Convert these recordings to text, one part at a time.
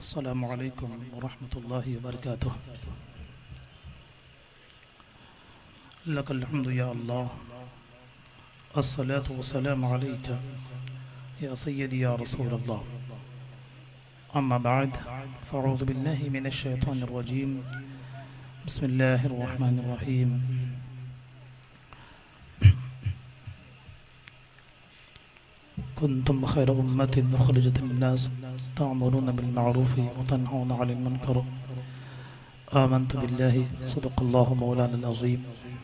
अस्सलामु अलैकुम वरहमतुल्लाहि वबरकातुह। लकल हम्दु या अल्लाह, अस्सलातु वस्सलामु अलैका या सय्यदी या रसूल अल्लाह। अम्मा बाद फ़अऊज़ु बिल्लाहि मिनश शैतानिर रजीम। बिस्मिल्लाहिर रहमानिर रहीम। कुन्तुम खैर उम्मतिन उखरिजत लिन्नास तअमुरूना बिल मअरूफि व तनहौना अनिल मुनकर। आमनतु बिल्लाहि सदक़ल्लाहु मौलाना अज़ीम।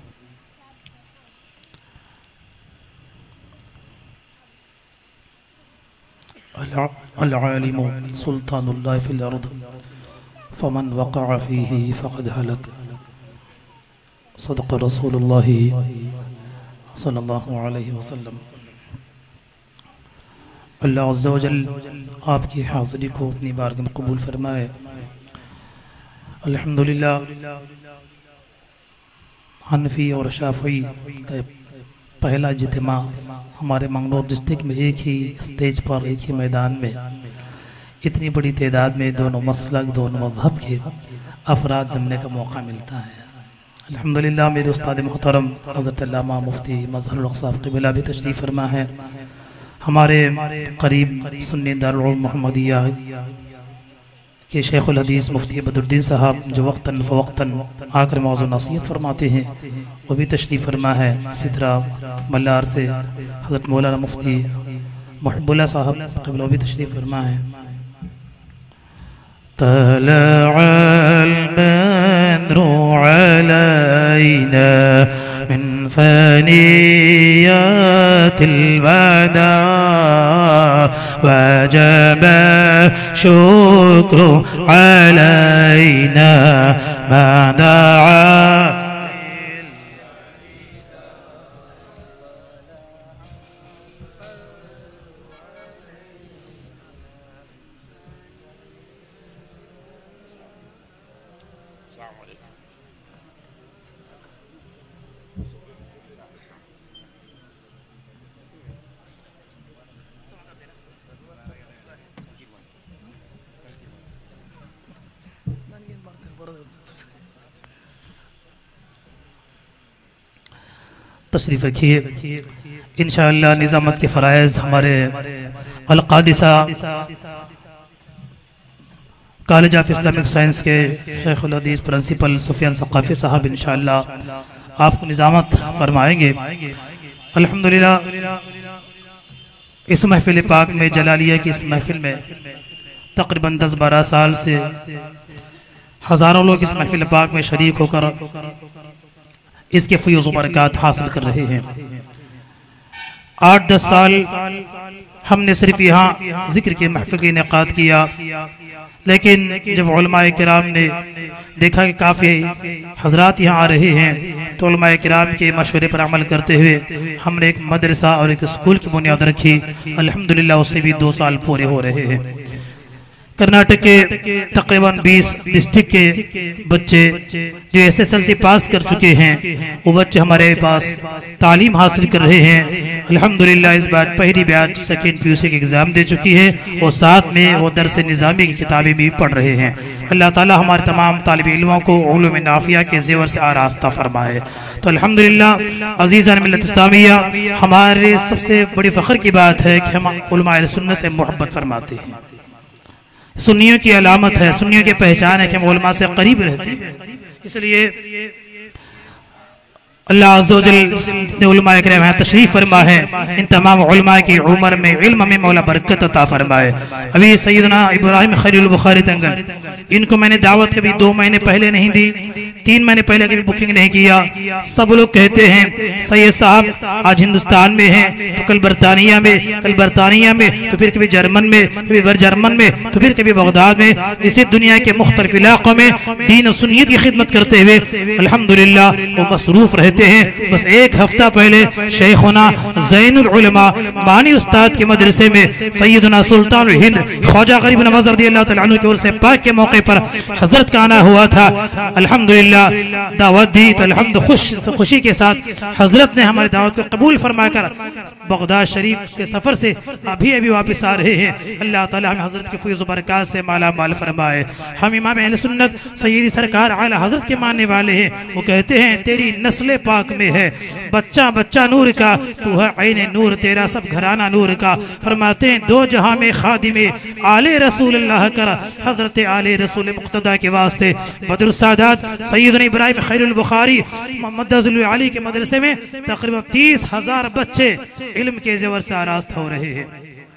अल आलिमु सुल्तानुल्लाहि फिल अर्द फमन वक़अ फ़ीही फ़क़द हलक। सदक़ रसूलुल्लाहि सल्लल्लाहु अलैहि वसल्लम। अल्लाह अज़्ज़ा व जल आपकी हाज़िरी को अपनी बारगाह में कबूल फरमाए। अल्हम्दुलिल्लाह हनफी और शाफ़ी का पहला इज्तिमा हमारे मंगलौर डिस्ट्रिक्ट में एक ही स्टेज पर एक ही मैदान में इतनी बड़ी तादाद में दोनों मसलक दोनों मज़हब के अफराद जमने का मौका मिलता है। अल्हम्दुलिल्लाह मेरे उस्ताद मोहतरम हज़रत अल्लामा मुफ्ती मज़हरुल हक़ साहब क़िबला भी तशरीफ़ फरमा है। हमारे करीब सुन्नी दारुल उलूम मोहम्मदिया के शेखुल हदीस मुफ्ती बदरुद्दीन साहब जो वक्तन फ़वक्तन आकर मौज़ू नसीहत फरमाते हैं वो भी तशरीफ़ फरमा है। इसी तरह मल्लार से हज़रत मौलाना मुफ्ती मुहिब्बुल्लाह साहब क़िबला भी तशरीफ़ फरमा है। तलअल बद्रु अलैना मिन फ़नियातिल वदा वजब शुक्रु अलैना मा दआ। तशरीफ़ रखिए। इंशाअल्लाह निज़ामत के फ़राइज़ हमारे अल-क़ादिसा कॉलेज ऑफ इस्लामिक साइंस के शेखुल हदीस प्रिंसिपल सुफियान सक़ाफ़ी साहब इंशाअल्लाह आपको निज़ामत फरमाएंगे। अल्हम्दुलिल्लाह इस महफ़िल पाक में जलालिया की इस महफ़िल में तकरीबन 10-12 साल से हज़ारों लोग इस महफ़िल पाक में शरीक होकर इसके फ़यूज़ व बरक़ात हासिल कर रहे हैं। 8-10 साल हमने सिर्फ यहाँ ज़िक्र के महफ़िल का इनेक़ाद किया, लेकिन जब उलमाए किराम ने देखा कि काफ़ी हज़रात यहाँ आ रहे हैं तो उलमाए किराम के मशवरे पर अमल करते हुए हमने एक मदरसा और एक स्कूल की बुनियाद रखी। अल्हम्दुलिल्लाह उससे भी 2 साल पूरे हो रहे हैं। कर्नाटक के तकरीबन 20 डिस्ट्रिक्ट के बच्चे जो SSLC पास कर चुके हैं वो बच्चे हमारे पास तालीम हासिल कर रहे हैं। अल्हम्दुलिल्लाह इस बार पहली बैच सेकेंड PUC के एग्ज़ाम दे चुकी है और साथ में वो दरस निज़ामी की किताबें भी पढ़ रहे हैं। अल्लाह ताला हमारे तमाम तालिब इल्मों को उलूम नाफिया के ज़ेवर से आरास्ता फरमाए। तो अल्हम्दुलिल्लाह अज़ीज़ान मिल्लत इस्लामिया, हमारे सबसे बड़ी फ़ख्र की बात है कि हम उलमाए सुन्नत से मोहब्बत फरमाते हैं। सुन्नियों की अलामत है, सुन्नियों की पहचान है कि हम उलमा से करीब रहते हैं। इसलिए अल्लाह अज़्ज़ा व जल ने उलमाए किराम यहाँ तशरीफ़ फरमा है। इन तमाम उलमाए की उम्र में इल्म में मौला बरकत अता फरमाए। अभी सैयदना इब्राहिम खलील बुखारी तंगल इनको मैंने दावत कभी 2 महीने पहले नहीं दी, 3 महीने पहले कभी बुकिंग नहीं किया। सब लोग कहते हैं सैयद साहब आज हिंदुस्तान में हैं तो कल बरतानिया में, कल बरतानिया में तो फिर कभी जर्मन में, कभी जर्मन में तो फिर कभी बगदाद में, इसी दुनिया के मुख्तलिफ इलाकों में दीन और सुन्नियत की खिदमत करते हुए अल्हम्दुलिल्लाह वो मसरूफ रहते हैं। बस 1 हफ्ता पहले शेखुना ज़ैनुल उलमा मानी उस्ताद के मदरसे में सैयदना सुल्तानुल हिंद ख्वाजा गरीब नवाज़ रज़ियल्लाहु तआला अन्हु की ओर से पाक के मौके पर हजरत का आना हुआ था। अल्हम्दुलिल्लाह अल्हम्दुलिल्लाह दावत दी तो खुशी के साथ हजरत ने हमारी दावत को कबूल फरमाकर बगदाद शरीफ के सफ़र से अभी अभी वापस आ रहे हैं। अल्लाह ताला हमें हजरत के फैज़ बरक़ात से माला माल फरमाए। हम इमाम अहले सुन्नत सैयदी सरकार आला हजरत के मानने वाले हैं। वो कहते हैं तेरी नस्ल पाक में है बच्चा बच्चा नूर का, तू है ऐने नूर, तेरा सब घराना नूर का। फरमाते हैं दो जहां में खादिमे आले रसूल अल्लाह कर, हजरत आले रसूल मुक़्तदा के वास्ते बदर सादात सैयदना इब्राहिम खैरुल बुखारी मुहम्मद अली के मदरसे में तकरीबन 30,000 बच्चे इल्म के ज़ेवर से आरास्ता हो रहे हैं।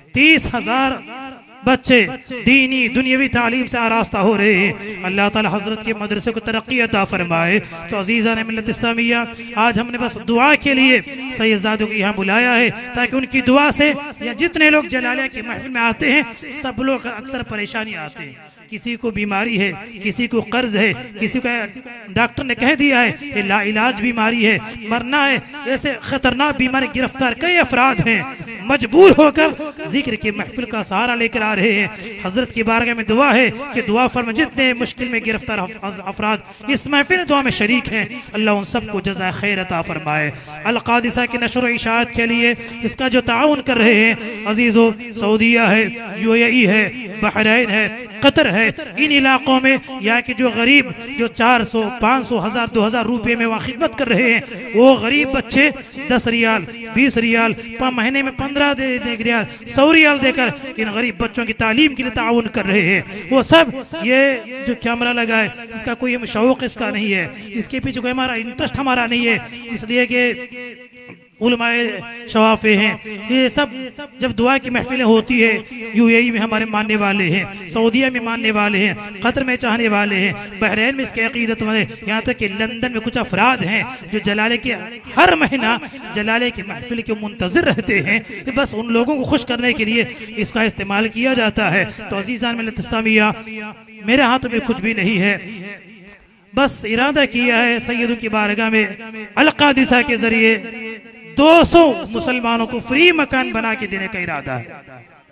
30,000 बच्चे दीनी दुनियावी तालीम से आरास्ता हो रहे हैं। अल्लाह ताला हजरत के मदरसे को तरक्की अता फरमाए। तो अजीज़ान मिल्लत इस्लामिया, आज हमने बस दुआ के लिए सैयदजादों को यहाँ बुलाया है ताकि उनकी दुआ से या जितने लोग जलालिया की महफिल में आते हैं सब लोग अक्सर परेशानी आते हैं। किसी को बीमारी है, किसी को कर्ज है, किसी को डॉक्टर ने कह दिया है ये लाइलाज बीमारी है, मरना है, ऐसे खतरनाक बीमारी गिरफ्तार कई अफराद हैं, मजबूर होकर जिक्र की महफिल का सहारा लेकर आ रहे हैं। हजरत की बारगाह में दुआ है कि दुआ फरमा जितने मुश्किल में गिरफ्तार अफराद इस महफिल दुआ में शरीक हैं, अल्लाह उन सबको जज़ा खैर अता फरमाए। अल क़ादिसा की नशर व इशाअत के लिए इसका जो ताउन कर रहे हैं अजीज़ों, सऊदीया है, UAE है, बहरैन है, कतर है, इन इलाकों में यहाँ के जो गरीब जो 400, 500, 1000, 2000 रुपये में वहाँ खिदमत कर रहे हैं, वो गरीब बच्चे 10 रियाल, 20 रियाल, महीने में 15 रियाल, 100 रियाल देकर इन गरीब बच्चों की तालीम के लिए ताउन कर रहे हैं। वो सब ये जो कैमरा लगा है इसका कोई शौक़ इसका नहीं है, इसके पीछे कोई हमारा इंटरेस्ट हमारा नहीं है, इसलिए कि उलमाए शवाफे हैं। ये सब जब दुआ की महफिलें होती है, UAE में हमारे मानने वाले हैं, सऊदीया में मानने वाले हैं, कतर में चाहने वाले हैं, बहरैन में इसके अकीदत वाले, यहाँ तक कि लंदन में कुछ अफराद हैं जो जलाले के हर महीना जलाले की महफिल के मुंतज़िर रहते हैं। बस उन लोगों को खुश करने के लिए इसका इस्तेमाल किया जाता है। तो अज़ीज़ान मिल्लत इस्लामिया, मेरे हाथों में कुछ भी नहीं है, बस इरादा किया है सैयदों की बारगाह में अल क़ादिसा के जरिए 200 मुसलमानों को फ्री मकान बना के देने का इरादा है।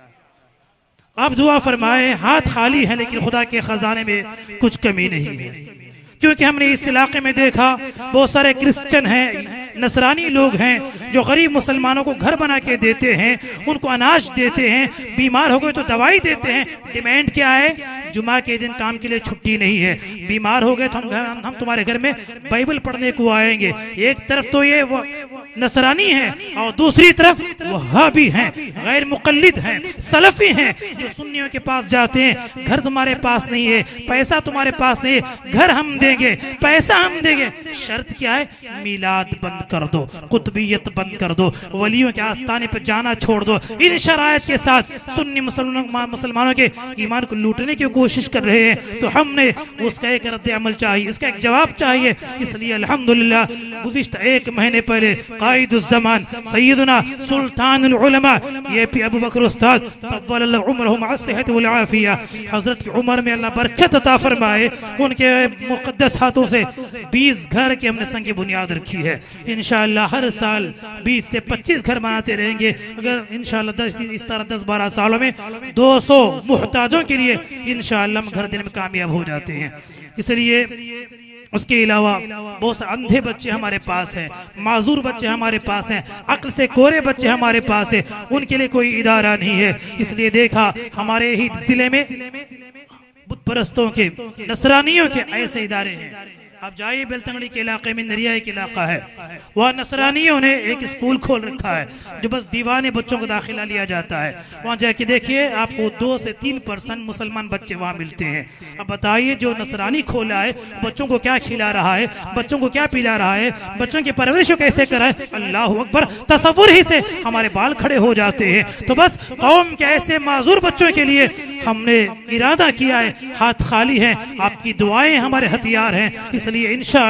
आप दुआ फरमाएं, हाथ खाली है लेकिन खुदा के खजाने में कुछ कमी नहीं है, क्योंकि हमने इस इलाके में देखा बहुत सारे क्रिश्चियन हैं, नसरानी लोग हैं जो गरीब मुसलमानों को घर बना के देते हैं, उनको अनाज देते हैं, बीमार हो गए तो दवाई देते हैं। डिमांड क्या है? जुमा के दिन काम के लिए छुट्टी नहीं है, बीमार हो गए तो हम तुम्हारे घर में बाइबल पढ़ने को आएंगे। एक तरफ तो ये वो नसरानी हैं और दूसरी तरफ वहाबी हैं, गैर मुक़ल्लिद हैं, सलफी हैं जो सुन्नियों के पास जाते हैं। घर तुम्हारे पास नहीं है, पैसा तुम्हारे पास नहीं है, घर हम देंगे, पैसा हम देंगे, शर्त क्या है? मिलाद बंद कर दो, कुतुबियत बंद कर दो, वलियों के आस्थाने पर जाना छोड़ दो। इन शराइत के साथ सुन्नी मुसलमानों के ईमान को लूटने की कोशिश कर रहे हैं। तो हमने उसका एक रद्द अमल चाहिए, इसका एक जवाब चाहिए। इसलिए अल्हम्दुलिल्लाह गुज़िश्ता 1 महीने पहले कायदुज़्ज़मान सैयदना सुल्तानुल उलमा ये अबू बकर उस्ताद तव्वलल्लाहु उमरहु मअ अस्सिहति वल आफिया, हजरत की उम्र में अल्लाह बरकत अता फरमाए, उनके मुक़द्दस हाथों से 20 घर की हमने संग बुनियाद रखी है। इंशाअल्लाह हर साल 20 से 25 घर बनाते रहेंगे। अगर इंशाअल्लाह इस तरह 10-12 सालों में 200 मुहताजों के लिए इंशाअल्लाह हम घर देने में कामयाब हो जाते हैं। इसलिए उसके अलावा बहुत से अंधे बच्चे हमारे पास हैं, माजूर बच्चे हमारे पास हैं, अक्ल से कोरे बच्चे हमारे पास हैं, उनके लिए कोई इदारा नहीं है। इसलिए देखा हमारे ही जिले में बुत परस्तों के, नसरानियों के ऐसे इदारे हैं। आप जाइए बेलतंगड़ी के इलाके में, नरिया एक इलाका है, वहाँ नसरानियों ने एक स्कूल खोल रखा है जो बस दीवाने बच्चों को दाखिला लिया जाता है। वहाँ जाके देखिए आपको 2 से 3% मुसलमान बच्चे वहाँ मिलते हैं। अब बताइए जो नसरानी खोला है बच्चों को क्या खिला रहा है, बच्चों को क्या पिला रहा है, बच्चों की परवरिश कैसे कराए? अल्लाह अकबर, तसव्वुर ही से हमारे बाल खड़े हो जाते हैं। तो बस कौम के ऐसे माजूर बच्चों के लिए हमने इरादा किया है, हाथ खाली है, आपकी दुआएं हमारे हथियार हैं। इसलिए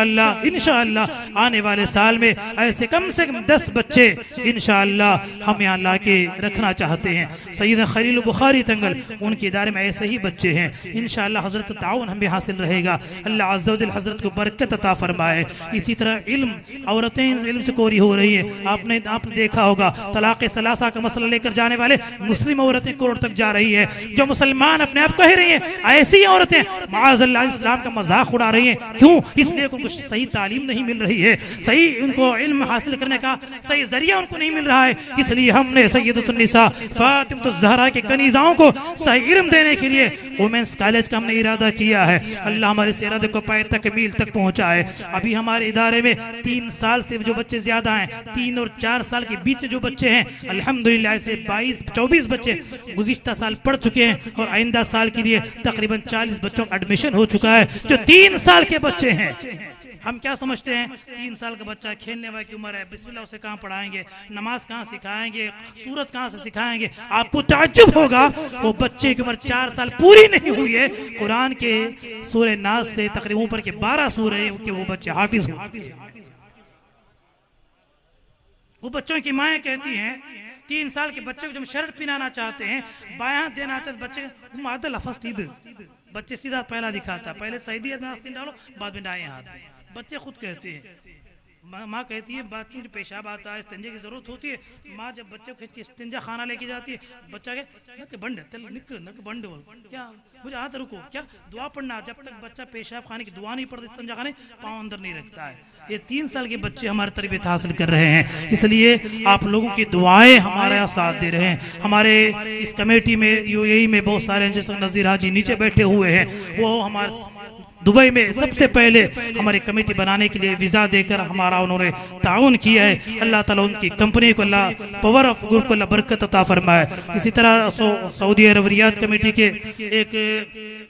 इंशाअल्लाह आने वाले साल में ऐसे कम से कम 10 बच्चे इंशाअल्लाह हम यहाँ ला के रखना चाहते हैं। सैयद खलील बुखारी तंगल उनके इदारे में ऐसे ही बच्चे हैं। इंशाअल्लाह हजरत से ताउन हमें हासिल रहेगा। अल्लाह अज़्ज़ व जल हजरत को बरकत अता फरमाए। इसी तरह इल्म, औरतें इल्म से कोरी हो रही है। आपने देखा होगा तलाक़ सलासा का मसला लेकर जाने वाले मुस्लिम औरतें कोर्ट तक जा रही है। जो मुसलमान अपने आप कह रही हैं, ऐसी औरतें माअज़ल्लाह इस्लाम का मजाक उड़ा रही हैं। क्यों? इसलिए उनको सही तालीम नहीं मिल रही है, सही उनको इल्म हासिल करने का सही जरिया उनको नहीं मिल रहा है। इसलिए हमने सय्यदतुन निसा फातिमतुज़ ज़हरा के कनीज़ाओं को सही इल्म देने के लिए वुमेंस कॉलेज का हमने इरादा किया है। अल्लाह हमारे इस इरादे को पाए तकमील तक पहुँचाए। अभी हमारे इदारे में 3 साल से जो बच्चे ज़्यादा हैं, 3 और 4 साल के बीच जो बच्चे हैं, अल्हम्दुलिल्लाह से 22-24 बच्चे गुज़िश्ता साल पढ़ चुके हैं और आइंदा साल के लिए तकरीबन 40 बच्चों का एडमिशन हो चुका है जो 3 साल के बच्चे हैं। हम क्या समझते हैं 3 साल का बच्चा खेलने वाली की उम्र है, बिस्मिल्लाह उसे कहाँ पढ़ाएंगे, नमाज कहाँ सिखाएंगे, सूरत कहाँ से सिखाएंगे। आपको ताज्जुब होगा वो बच्चे की उम्र 4 साल पूरी नहीं हुई है, कुरान के सूरह नास से तकरीबन ऊपर के 12 सूरह के वो बच्चे हाफिज हो। वो बच्चों की माएँ कहती हैं 3 साल के बच्चे को जब शर्ट पहनाना चाहते हैं, बायां देना चाहते बच्चे आदल फर्स्ट ईद, बच्चे सीधा पहला दिखाता, पहले सईदी में आस्तीन डालो बाद में दाएं हाथ। बच्चे खुद कहते हैं, माँ कहती है बच्चों को पेशाब आता है, इस्तिंजा की जरूरत होती है, माँ जब बच्चे को इस्तिंजा खाना लेके जाती है, बच्चा के नक बंड नक बंड क्या मुझे हाथ रुको, क्या दुआ पढ़ना, जब तक बच्चा पेशाब खाने की दुआ नहीं पढ़ता इस्तिंजा खाने पाँव अंदर नहीं रखता है। ये 3 साल के बच्चे हमारी तरबियत हासिल कर रहे हैं, इसलिए आप लोगों की दुआएं हमारा साथ दे रहे हैं। हमारे इस कमेटी में यूएई में बहुत सारे हैं, जैसे नज़ीर हाजी नीचे बैठे हुए हैं, वो हमारे दुबई में सबसे पहले हमारी कमेटी बनाने के लिए वीज़ा देकर हमारा उन्होंने ताउन किया है। अल्लाह ताला उनकी कंपनी को अल्लाह पावर ऑफ गुर को अल्लाह बरकत अता फरमाए। इसी तरह सऊदी अरब रियाद कमेटी के एक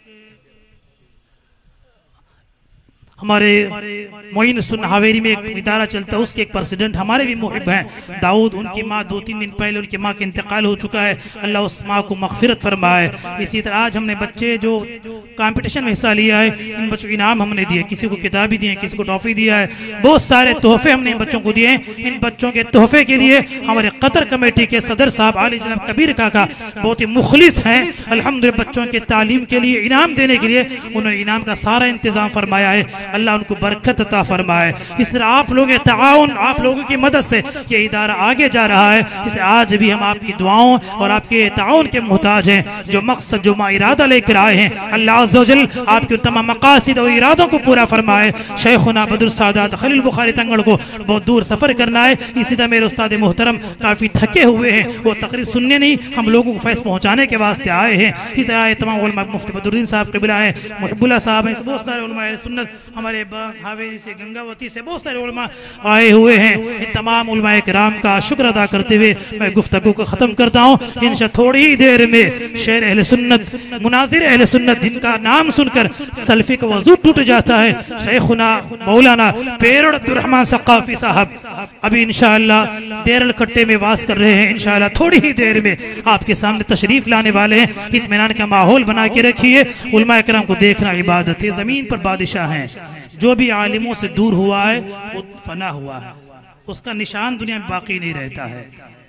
हमारे मोइन सुन हावेरी में एक इदारा चलता है, उसके एक प्रेसिडेंट हमारे भी मुहिब हैं दाऊद, उनकी माँ 2-3 दिन पहले उनकी माँ का इंतकाल हो चुका है, अल्लाह उस माँ को मगफिरत फरमाए। इसी तरह आज हमने बच्चे जो कंपटीशन में हिस्सा लिया है, इन बच्चों को इनाम हमने दिए, किसी को किताबी दिए, किसी को टॉफ़ी दिया है, बहुत सारे तोहफे हमने इन बच्चों को दिए हैं। इन बच्चों के तोहफे के लिए हमारे कतर कमेटी के सदर साहब आली जनाब कबीर काका बहुत ही मुखलिस हैं, अल्हम्दुलिल्लाह बच्चों के तालीम के लिए इनाम देने के लिए उन्होंने इनाम का सारा इंतजाम फरमाया है। अल्लाह उनको बरकत अता फरमाए। इस तरह आप लोगों के ताउन, आप लोगों की मदद से ये इदारा आगे जा रहा है। इसलिए आज भी हम आपकी दुआओं और आपके ताउन के मोहताज हैं। जो मकसद जो इरादा लेकर आए हैं, अल्लाह अज़्ज़ व जल आपके तमाम मकासिद और इरादों को पूरा फरमाए। शेखुना बदरुल सादात खलील बुखारी तंगड़ को बहुत दूर सफ़र करना है, इसी तरह मेरे उस्ताद मोहतरम काफ़ी थके हुए हैं, वो तकरीर सुनने नहीं हम लोगों को फैस पहुँचाने के वास्ते आए हैं। इस तरह तमाम उलमा मुफ्ती बदरुद्दीन साहब कबीला हैं, मुहिबुल्लाह साहब हैं, बहुत सारे उलमा सुन्नत हमारे हावेरी से गंगावती से बहुत सारे उलमा आए हुए हैं। इन तमाम उलमा किराम का शुक्र अदा करते हुए मैं गुफ्तगू को ख़त्म करता हूँ। इंशा थोड़ी ही देर में शेर अहले सुन्नत, मुनाजिर अहले सुन्नत, जिनका नाम सुनकर सल्फी का वजू टूट जाता है, शेखुना मौलाना पेरड़ अब्दुर्रहमान सक़ाफ़ी साहब अभी इंशाअल्लाह देरल कट्टे में वास कर रहे हैं। इंशाअल्लाह थोड़ी ही देर में आपके सामने तशरीफ लाने वाले हैं। इत्मीनान का माहौल बना के रखिए। उलमा किराम को देखना इबादत है, ज़मीन पर बादशाह हैं। जो भी आलिमों से दूर हुआ है वो फना हुआ है, उसका निशान दुनिया में बाकी नहीं रहता है।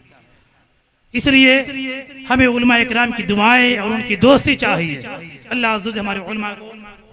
इसलिए हमें उलमा इकराम की दुआएं और उनकी दोस्ती चाहिए। अल्लाह अज़्ज़ व जल हमारे उलमा को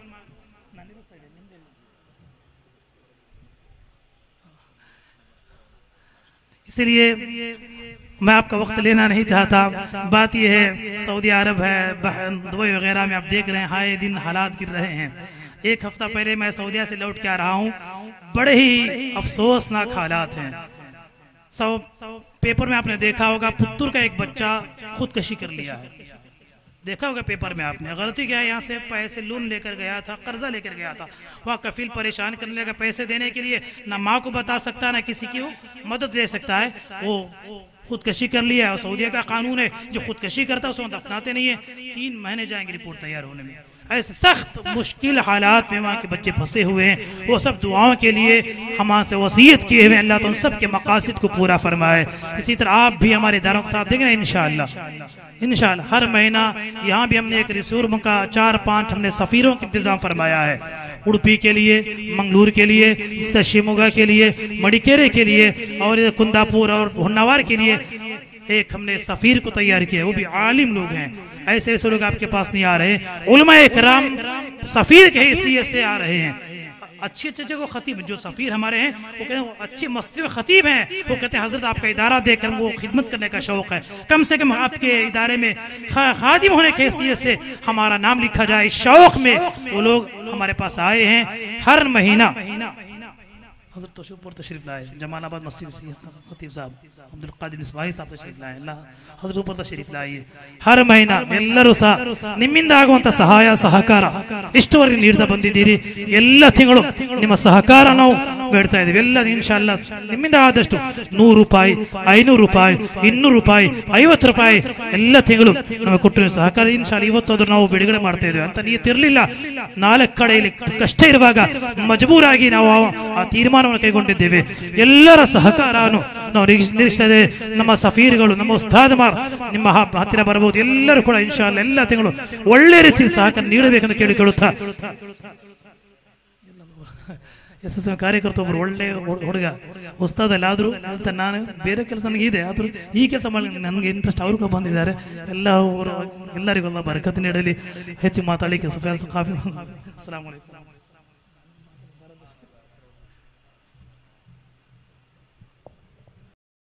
इसलिए मैं आपका वक्त लेना नहीं चाहता। बात यह है सऊदी अरब है, दुबई वगैरह में आप देख रहे हैं हाय दिन हालात गिर रहे हैं। एक हफ्ता पहले मैं सऊदीया से लौट के आ रहा हूँ, बड़े ही अफसोसनाक हालात हैं। पेपर में आपने देखा होगा पुत्तूर का एक बच्चा खुदकशी कर लिया है, देखा होगा पेपर में आपने। गलती क्या है, यहाँ से पैसे लोन लेकर गया था, कर्जा लेकर गया था, वहाँ कफील परेशान करने लगा पैसे देने के लिए, ना माँ को बता सकता ना किसी की मदद ले सकता है, वो खुदकशी कर लिया है। और सऊदीया का कानून है जो खुदकशी करता है उसको दफनाते नहीं है, 3 महीने जाएंगे रिपोर्ट तैयार होने में। ऐसे सख्त मुश्किल हालात में वहाँ के बच्चे फंसे हुए हैं। वो सब दुआओं के लिए हमारे से वसीयत किए हुए, अल्लाह तो उन सब के मकासद को पूरा फरमाए। इसी तरह आप भी हमारे इदारों के साथ देंगे इंशाअल्लाह। हर महीना यहाँ भी हमने एक रिसूर का 4-5 हमने सफ़ीरों का इंतज़ाम फरमाया है, उड़पी के लिए, मंगलूर के लिए, इस तरह शिमोगा के लिए, मडिकेरे के लिए और कुंदापुर और होन्नावर के लिए एक हमने सफ़ीर को तैयार किया। वो भी आलिम लोग हैं, ऐसे ऐसे लोग आपके पास नहीं आ रहे। उलमा इकराम सफ़ीर के हैसियत से आ रहे हैं। अच्छे अच्छे जगह खतीब जो सफ़ीर हमारे हैं वो कहते हैं अच्छे मस्जिद में खतीब हैं, वो कहते हैं हजरत आपका इदारा देकर वो खिदमत करने का शौक़ है, कम से कम आपके इदारे में खादिम होने की हैसियत से हमारा नाम लिखा जाए। इस शौक़ में वो लोग हमारे पास आए हैं। हर महीना हज़रत तशरीफ़ तशरीफ़ लाए, जमालाबाद मस्जिद से खतीब साहब अब्दुल कादिर मिसबाही साहब तशरीफ़ लाए, अल्लाह हज़रत ऊपर तशरीफ़ लाइए। ಹರ್ ಮಹಿನಾ ಎಲ್ಲರೂ ಸಹ ನಿಮ್ಮಿಂದ ಆಗುವಂತ ಸಹಾಯ ಸಹಕಾರ ಇಷ್ಟವರೆಗೆ ನೀಡ್ತಾ ಬಂದಿದ್ದೀರಿ. ಎಲ್ಲ ತಿಂಗಳು ನಿಮ್ಮ ಸಹಕಾರ ನಾವು ಬೇಡ್ತಾ ಇದ್ದೀವಿ. ಎಲ್ಲ ಇನ್ಶಾ ಅಲ್ಲಾಹ್ ನಿಮ್ಮಿಂದ ಆದಷ್ಟು 100 ರೂಪಾಯಿ, 500 ರೂಪಾಯಿ, 200 ರೂಪಾಯಿ, 50 ರೂಪಾಯಿ ಎಲ್ಲ ತಿಂಗಳು ನಮಗೆ ಕೊಟ್ಟಿರೋ ಸಹಕಾರ ಇನ್ಶಾ ಅಲ್ಲಾಹ್ ಇವತ್ತಾದ್ರೂ ನಾವು ಬಿಡುಗಡೆ ಮಾಡ್ತಾ ಇದ್ದೇವೆ ಅಂತ ನಿಯತ್ತಿರಲಿಲ್ಲ. 4 ಕಡೆಯಲ್ಲಿ ಕಷ್ಟ ಇರುವಾಗ ಮಜಬೂರಾಗಿ ನಾವು ಆ ತೀರ್ಮಾನವನ್ನು ಕೈಗೊಂಡಿದ್ದೇವೆ. ಎಲ್ಲರ ಸಹಕಾರವನ್ನು ನಾವು ನಿರೀಕ್ಷಿಸಿದೆ. ನಮ್ಮ ಸಫೀರ್ಗಳು, ನಮ್ಮ ಉಸ್ತಾದ್ಮಾರ್ ನಿಮ್ಮ ಹತ್ತಿರ ಬರಬಹುದು. ಎಲ್ಲರೂ ಕೂಡ ಇನ್ಶಾ ಅಲ್ಲಾಹ್ ಎಲ್ಲ ತಿಂಗಳು ಒಳ್ಳೆ ರೀತಿಯಲ್ಲಿ ಸಹಕಾರ ನೀಡಬೇಕೆಂದು ಕೇಳಿಕೊಳ್ಳುತ್ತಾ, SSM ಕಾರ್ಯಕರ್ತ ಒಬ್ಬರು ಒಳ್ಳೆ ಹುಡುಗ ಉಸ್ತಾದಲ್ಲಿ ಆದರೂ ಅಂತ ನಾನು ಬೇರೆ ಕೆಲಸ ನನಗಿದೆ, ಆದರೂ ಈ ಕೆಲಸ ಮಾಡಿ ನನಗೆ ಇಂಟ್ರೆಸ್ಟ್ ಅವ್ರಿಗೂ ಬಂದಿದ್ದಾರೆ. ಎಲ್ಲರಿಗೂ ಬರಕತ್ತು ನೀಡಲಿ. ಹೆಚ್ಚು ಮಾತಾಡಲಿಕ್ಕೆ ಸುಫಿಯಾನ್ ಕಾಫಿ. ಅಸ್ಸಲಾಮು ಅಲೈಕುಂ.